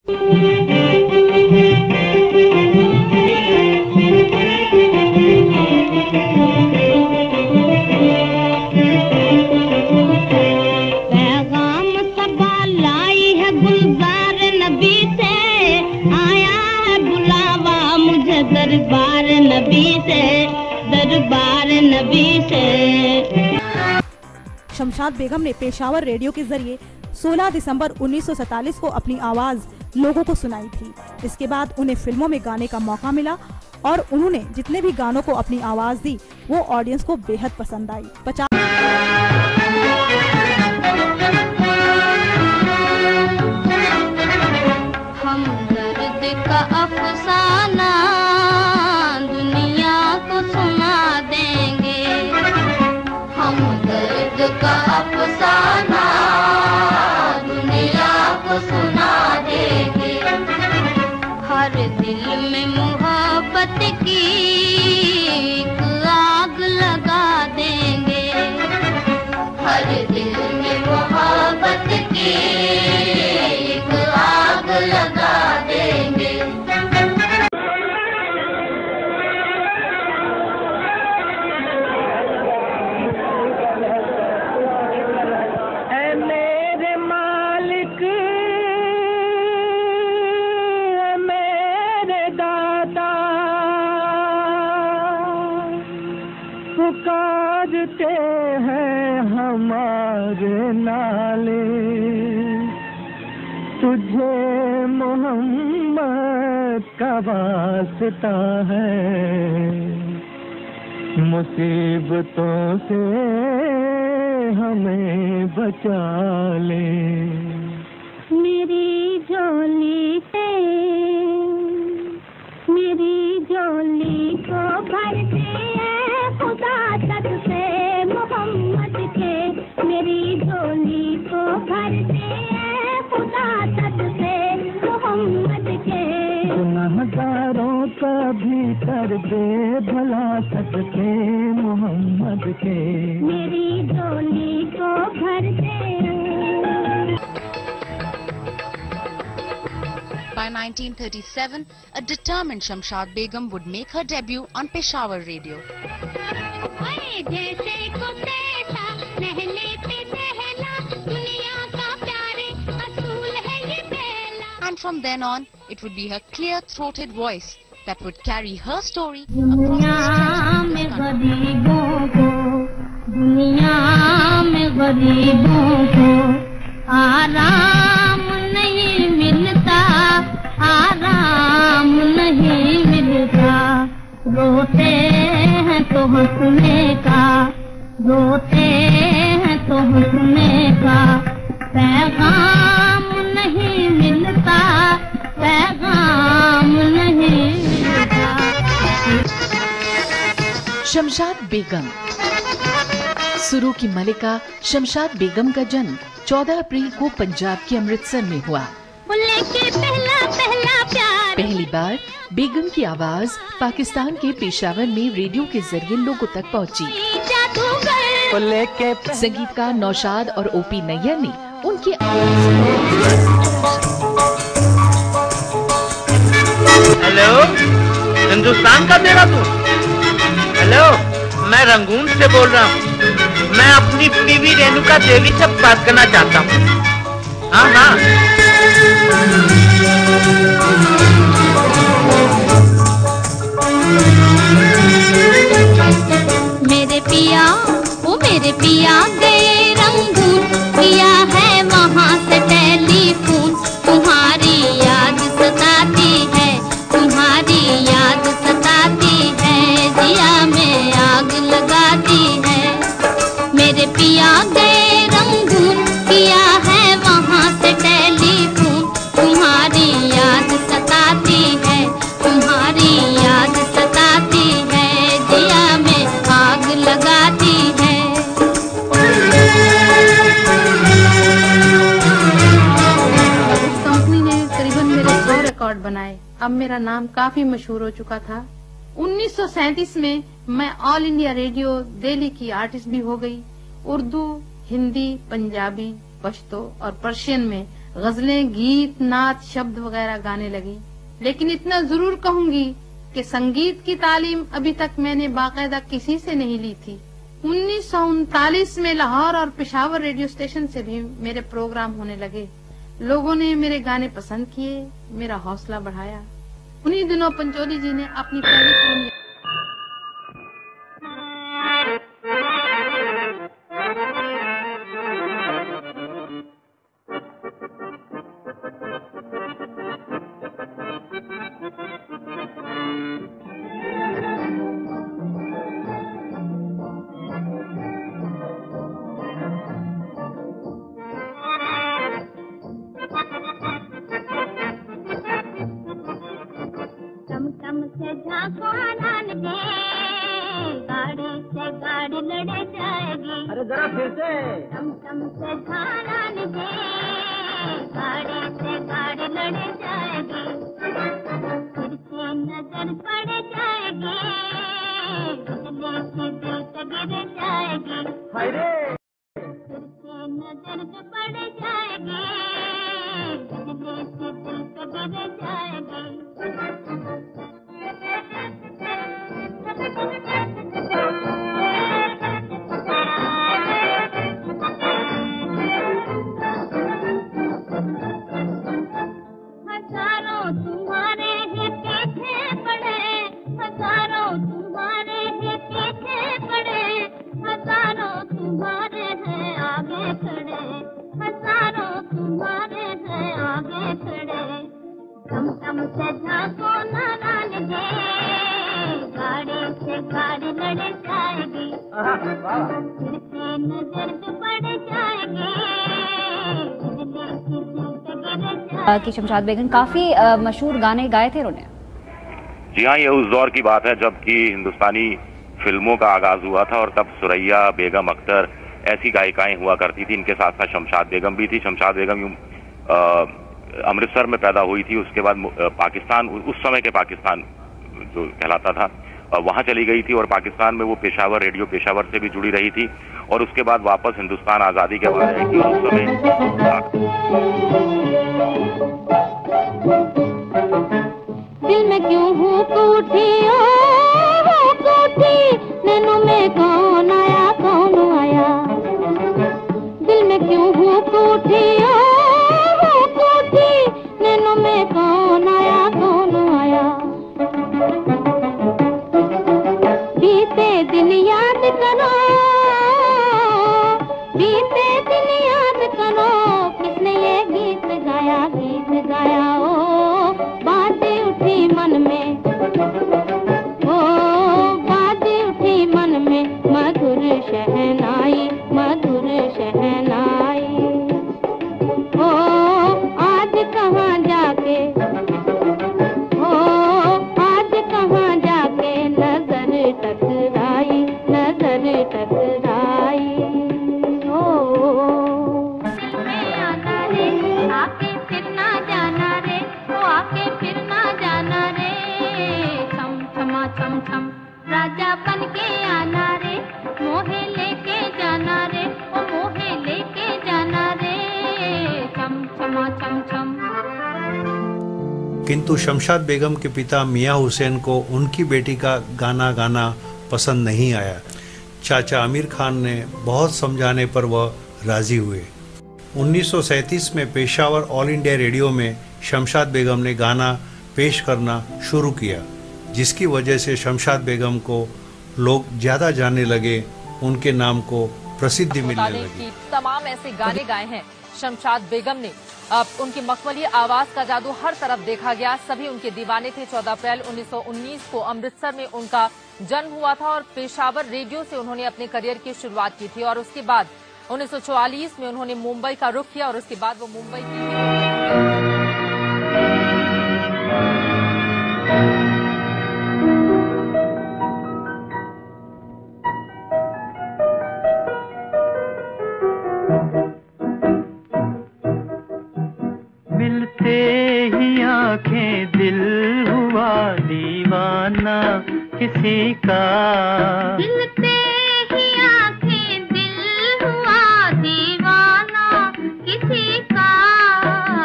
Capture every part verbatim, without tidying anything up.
दरबार नबी से, दरबार नबी से। शमशाद बेगम ने पेशावर रेडियो के जरिए सोलह दिसंबर उन्नीस सौ सैतालीस को अपनी आवाज लोगों को सुनाई थी। इसके बाद उन्हें फिल्मों में गाने का मौका मिला और उन्होंने जितने भी गानों को अपनी आवाज दी वो ऑडियंस को बेहद पसंद आई। पचास हम दर्द का अफसाना दुनिया को सुना देंगे, हम दर्द का अफसाना दुनिया को सुना देंगे। हर दिल में मोहब्बत की एक आग लगा देंगे, हर दिल में मोहब्बत की एक आग लगा देंगे। ऐ मेरे मालिक, ऐ मेरे दाता, पुकारते हैं हमारे नाले, तुझे मोहम्मद का वास्ता है, मुसीबतों से हमें बचा ले। मेरी झोली से, मेरी झोली को भरते हैं खुदा तक से मोहम्मद के, मेरी झोली को भरते हैं खुदा तक से मोहम्मद के। गुनहगारों का भी कर दे भला सदके मोहम्मद के, मेरी झोली को भरते। By nineteen thirty-seven, a determined Shamshad Begum would make her debut on Peshawar radio. And from then on, it would be her clear-throated voice that would carry her story across the आराम नहीं मिलता, आराम नहीं मिलता, रोते हैं तो हंसने का, रोते हैं तो हंसने का, पैगाम नहीं मिलता, पैगाम नहीं मिलता। शमशाद बेगम। सुरू की मलिका शमशाद बेगम का जन्म चौदह अप्रैल को पंजाब के अमृतसर में हुआ। के पहला पहला प्यार। पहली बार बेगम की आवाज पाकिस्तान के पेशावर में रेडियो के जरिए लोगों तक पहुंची। संगीतकार नौशाद और ओपी नैयर ने उनकी हेलो, हिंदुस्तान का तेरा तू? हेलो, मैं रंगून से बोल रहा हूँ। मैं अपनी बीवी रेणुका देवी से बात करना चाहता हूँ। हाँ हाँ। मेरे पिया, वो मेरे पिया गए रंगून, किया है वहाँ से टेलीफोन, तुम्हारी याद सताती है, तुम्हारी याद सताती है, जिया में आग लगाती है। मेरे पिया गए रंगून, किया है वहाँ से टेलीफोन, तुम्हारी याद सताती है, तुम्हारी याद सताती है, जिया में आग लगाती है। इस कंपनी ने करीबन मेरे सौ रिकॉर्ड बनाए। अब मेरा नाम काफी मशहूर हो चुका था। उन्नीस सौ सैंतीस में मैं ऑल इंडिया रेडियो दिल्ली की आर्टिस्ट भी हो गई। उर्दू, हिंदी, पंजाबी, पश्तो और पर्शियन में गजलें, गीत, नाच, शब्द वगैरह गाने लगी। लेकिन इतना जरूर कहूंगी कि संगीत की तालीम अभी तक मैंने बाकायदा किसी से नहीं ली थी। उन्नीस सौ उनतालीस में लाहौर और पेशावर रेडियो स्टेशन से भी मेरे प्रोग्राम होने लगे। लोगों ने मेरे गाने पसंद किए, मेरा हौसला बढ़ाया। उन्हीं दिनों पंचोली जी ने अपनी पहली फिल्म अरे जरा फिर से टम टम से धारा निभे, गाड़ी से गाड़ी लड़ जाएगी, फिर से नजर पड़ जाएगी, बिजली की दिल से गिर जाएगी, हाय रे फिर से नजर पड़ जाएगी, बिजली की दिल से गिर जाएगी। हजारों तुम्हारे ही पीछे पड़े, हजारों तुम्हारे ही पीछे पड़े, हजारों तुम्हारे हैं आगे खड़े, हजारों तुम्हारे हैं आगे खड़े। टम टम से झांको नाराज गे, गाड़ी से गाड़ी लड़ जाएगी, फिर से नजर पड़ जाएगी, बिजली की दिल से गिर जाएगी। कि शमशाद बेगम काफी मशहूर गाने गाए थे उन्होंने। जी हाँ, ये उस दौर की बात है जबकि हिंदुस्तानी फिल्मों का आगाज हुआ था और तब सुरैया, बेगम अख्तर ऐसी गायिकाएं हुआ करती थी। इनके साथ साथ शमशाद बेगम भी थी। शमशाद बेगम यूं अमृतसर में पैदा हुई थी, उसके बाद पाकिस्तान, उस समय के पाकिस्तान जो कहलाता था, वहां चली गई थी और पाकिस्तान में वो पेशावर, रेडियो पेशावर से भी जुड़ी रही थी और उसके बाद वापस हिंदुस्तान आजादी के बाद आई थी और उस समय दिल में क्यों हूँ टूटी, ओ टूटी, नैनों में कौन आया कौन आया, दिल में क्यों हूँ टूटी, ओ टूटी, नैनों में कौन आया कौन आया। बीते दिन याद करो, बीते दिन याद करो, किसने ये गीत गाया, गीत गाया, ओ बातें उठी मन में, ओ बातें उठी मन में, मधुर शहनाई, मधुर शहनाई, ओ आज कहाँ जाके, ओ आज कहाँ जाके नजर टकराई, नजर टकराई, ओ आना रे, आके फिर ना जाना रे, ओ आके फिर ना जाना रे, छम छमा छम छम राजा बन के आना रे, मोहे लेके जाना रे, ओ मोहे लेके जाना रे, छम छमा छम छम। किंतु शमशाद बेगम के पिता मियां हुसैन को उनकी बेटी का गाना गाना पसंद नहीं आया। चाचा आमिर खान ने बहुत समझाने पर वह राजी हुए। उन्नीस सौ सैंतीस में पेशावर ऑल इंडिया रेडियो में शमशाद बेगम ने गाना पेश करना शुरू किया, जिसकी वजह से शमशाद बेगम को लोग ज़्यादा जानने लगे, उनके नाम को प्रसिद्धि मिलने लगी। तमाम ऐसे गाने गाए हैं शमशाद बेगम ने। अब उनकी मखमली आवाज का जादू हर तरफ देखा गया, सभी उनके दीवाने थे। चौदह अप्रैल उन्नीस सौ उन्नीस को अमृतसर में उनका जन्म हुआ था और पेशावर रेडियो से उन्होंने अपने करियर की शुरुआत की थी और उसके बाद उन्नीस सौ चौवालीस में उन्होंने मुंबई का रुख किया और उसके बाद वो मुंबई की मिलते ही आंखें दिल हुआ दीवाना किसी का, मिलते ही आंखें दिल हुआ दीवाना किसी का,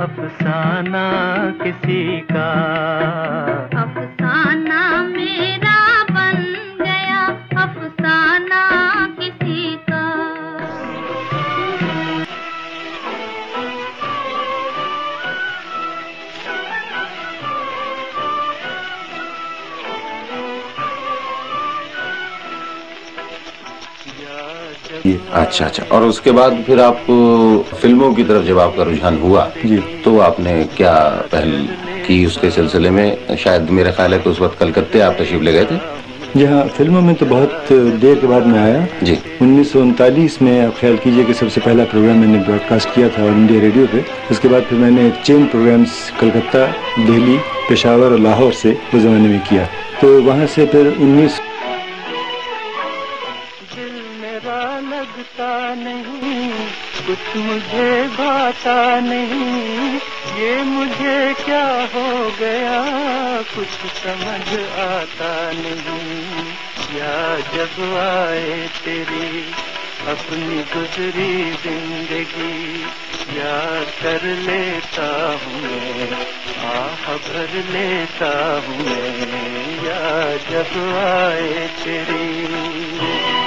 अफसाना किसी का, अफसाना मेरा बन गया, अफसाना किसी का। अच्छा अच्छा। और उसके बाद फिर आपको फिल्मों की तरफ जब आपका रुझान हुआ जी, तो आपने क्या पहल की उसके सिलसिले में? शायद मेरा ख्याल है कि उस वक्त कलकत्ते आप तशरीफ ले गए थे। जी हाँ, फिल्मों में तो बहुत देर के बाद में आया जी। उन्नीस सौ उनतालीस में आप ख्याल कीजिए कि सबसे पहला प्रोग्राम मैंने ब्रॉडकास्ट किया था इंडिया रेडियो पे। उसके बाद फिर मैंने चेन प्रोग्राम्स कलकत्ता, दिल्ली, पेशावर और लाहौर से उस जमाने में किया। तो वहाँ से फिर उन्नीस लगता नहीं, कुछ मुझे भाता नहीं, ये मुझे क्या हो गया, कुछ समझ आता नहीं। या जब आए तेरी अपनी गुजरी जिंदगी, याद कर लेता हूँ मैं, आह भर लेता हूँ मैं। या जब आए तेरी